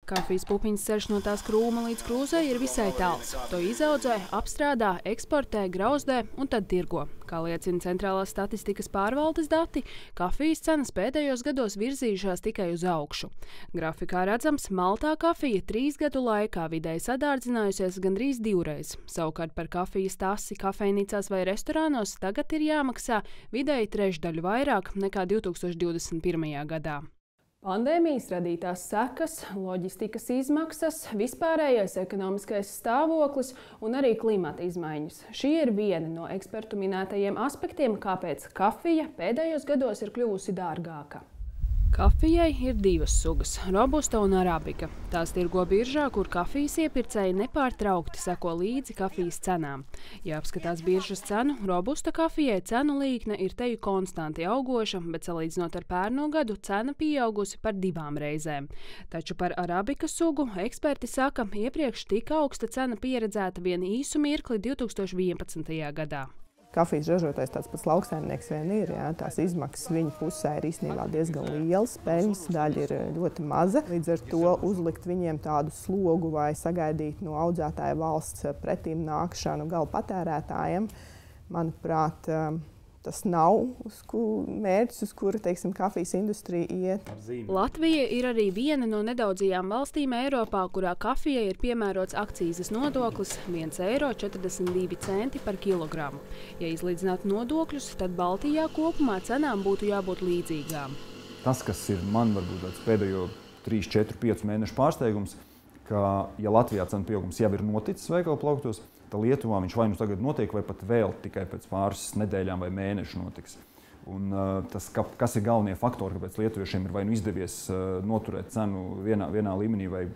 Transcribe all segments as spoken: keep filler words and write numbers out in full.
Kafijas pupiņas ceļš no tās krūma līdz krūzei ir visai tāls. To izaudzē, apstrādā, eksportē, grauzdē un tad tirgo. Kā liecina Centrālās statistikas pārvaldes dati, kafijas cenas pēdējos gados virzījušās tikai uz augšu. Grafikā redzams, maltā kafija trīs gadu laikā vidēji sadārdzinājusies gandrīz divreiz. Savukārt par kafijas tasi kafejnīcās vai restorānos tagad ir jāmaksā vidēji trešdaļu vairāk nekā divi tūkstoši divdesmit pirmajā gadā. Pandēmijas radītās sekas, loģistikas izmaksas, vispārējais ekonomiskais stāvoklis un arī klimata izmaiņas. Šī ir viena no ekspertu minētajiem aspektiem, kāpēc kafija pēdējos gados ir kļuvusi dārgāka. Kafijai ir divas sugas – robusta un arabika. Tās tirgo biržā, kur kafijas iepircēji nepārtraukti seko līdzi kafijas cenām. Ja apskatās biržas cenu, robusta kafijai cenu līkne ir teju konstanti augoša, bet salīdzinot ar pērno gadu cena pieaugusi par divām reizēm. Taču par arabika sugu eksperti saka, iepriekš tik augsta cena pieredzēta vien īsu mirkli divi tūkstoši vienpadsmitajā gadā. Kafijas ražotājs tāds pats lauksaimnieks vien ir, jā, tās izmaksas viņa pusē ir īstenībā diezgan lielas, peļņas daļa ir ļoti maza. Līdz ar to uzlikt viņiem tādu slogu vai sagaidīt no audzētāja valsts pretīm nākšanu gala patērētājiem, manuprāt, tas nav uz mērķis, uz kura, teiksim, kafijas industrija iet. Latvija ir arī viena no nedaudzajām valstīm Eiropā, kurā kafijai ir piemērots akcīzes nodoklis viens eiro četrdesmit divi centi par kilogramu. Ja izlīdzinātu nodokļus, tad Baltijā kopumā cenām būtu jābūt līdzīgām. Tas, kas ir man varbūt tāds pēdējo trīs, četru, piecu mēnešu pārsteigums, ka, ja Latvijā cenu pieaugums jau ir noticis veikalu plauktos, tad Lietuvā viņš vai nu tagad notiek, vai pat vēl tikai pēc pāris nedēļām vai mēnešu notiks. Un, uh, tas, ka, kas ir galvenie faktori, kāpēc lietuviešiem ir vai nu izdevies uh, noturēt cenu vienā, vienā līmenī, vai,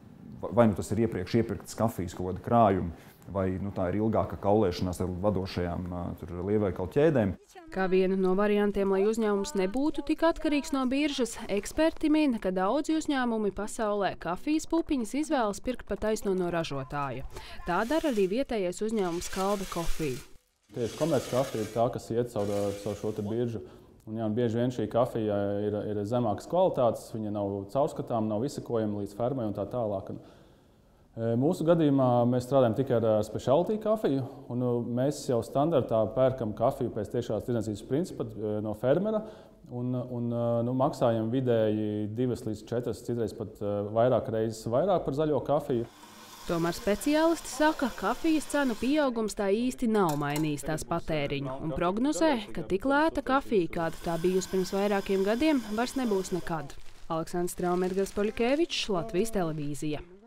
vai nu tas ir iepriekš iepirktas kafijas kaut kāda krājuma, vai nu, tā ir ilgāka kaulēšanās ar vadošajām uh, lielveikalu ķēdēm. Kā vienu no variantiem, lai uzņēmums nebūtu tik atkarīgs no biržas, eksperti min, ka daudzi uzņēmumi pasaulē kafijas pupiņas izvēlas pirkt pa taisno no ražotāja. Tā dara arī vietējais uzņēmums Kalve Coffee. Tieši komerc kafija ir tā, kas iet caur, caur šo te biržu. Un, jā, bieži vien šī kafija ir, ir zemākas kvalitātes, viņa nav caurskatām, nav izsekojama līdz fermai un tā tālāk. Mūsu gadījumā mēs strādājam tikai ar specialty kafiju, un mēs jau standartā pērkam kafiju pēc tiešās tirdzniecības principa no fermera un, un nu, maksājam vidēji divas līdz četras, citreiz pat vairāk reizes vairāk par zaļo kafiju. Tomēr speciālisti saka, ka kafijas cenu pieaugums tā īsti nav mainījis tās patēriņu un prognozē, ka tik lēta kafija, kāda tā bijusi pirms vairākiem gadiem, vairs nebūs nekad. Aleksandrs Traumētgars Poļkevičs, Latvijas televīzija.